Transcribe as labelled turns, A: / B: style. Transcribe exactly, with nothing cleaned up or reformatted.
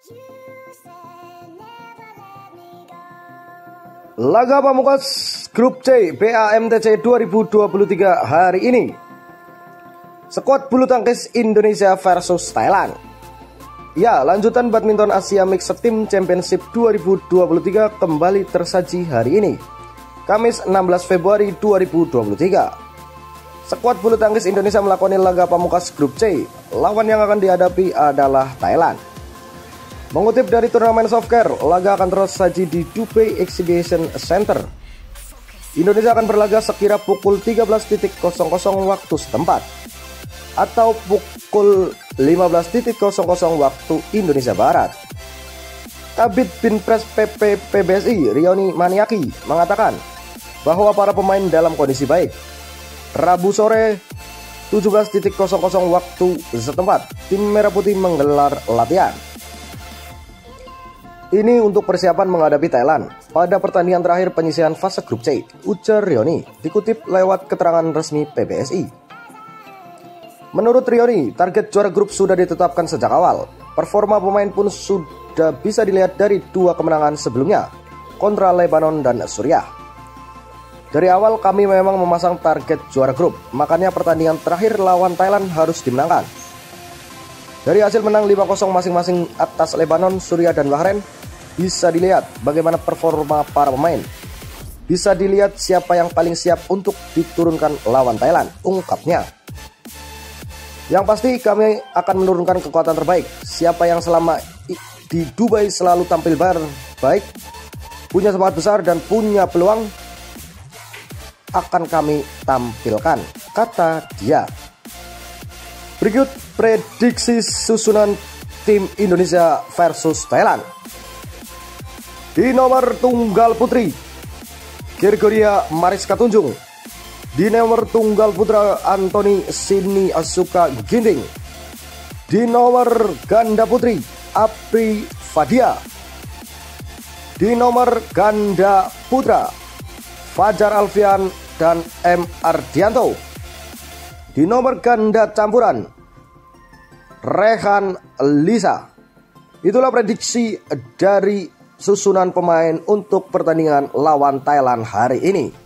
A: Laga pamungkas Grup C P A M T C dua ribu dua puluh tiga hari ini. Skuad bulu tangkis Indonesia versus Thailand. Ya, lanjutan badminton Asia Mixed Team Championship dua ribu dua puluh tiga kembali tersaji hari ini, Kamis enam belas Februari dua ribu dua puluh tiga. Skuad bulu tangkis Indonesia melakoni laga pamungkas Grup C. Lawan yang akan dihadapi adalah Thailand. Mengutip dari turnamen Softcare, laga akan tersaji di Dubai Exhibition Center. Indonesia akan berlaga sekira pukul tiga belas waktu setempat atau pukul lima belas waktu Indonesia Barat. Kabid Binpres P P P B S I Rioni Maniaki mengatakan bahwa para pemain dalam kondisi baik. Rabu sore tujuh belas waktu setempat, tim Merah Putih menggelar latihan. Ini untuk persiapan menghadapi Thailand pada pertandingan terakhir penyisihan fase grup C, ujar Rioni, dikutip lewat keterangan resmi P B S I. Menurut Rioni, target juara grup sudah ditetapkan sejak awal. Performa pemain pun sudah bisa dilihat dari dua kemenangan sebelumnya, kontra Lebanon dan Suriah. Dari awal kami memang memasang target juara grup, makanya pertandingan terakhir lawan Thailand harus dimenangkan. Dari hasil menang lima nol masing-masing atas Lebanon, Suriah, dan Bahrain, bisa dilihat bagaimana performa para pemain. Bisa dilihat siapa yang paling siap untuk diturunkan lawan Thailand, ungkapnya. Yang pasti kami akan menurunkan kekuatan terbaik. Siapa yang selama di Dubai selalu tampil baik, punya semangat besar dan punya peluang, akan kami tampilkan, kata dia. Berikut prediksi susunan tim Indonesia versus Thailand. Di nomor tunggal putri, Gregoria Mariska Tunjung. Di nomor tunggal putra, Anthony Sini Asuka Ginting. Di nomor ganda putri, Apri Fadia. Di nomor ganda putra, Fajar Alfian dan M Ardianto. Di nomor ganda campuran, Rehan Lisa. Itulah prediksi dari susunan pemain untuk pertandingan lawan Thailand hari ini.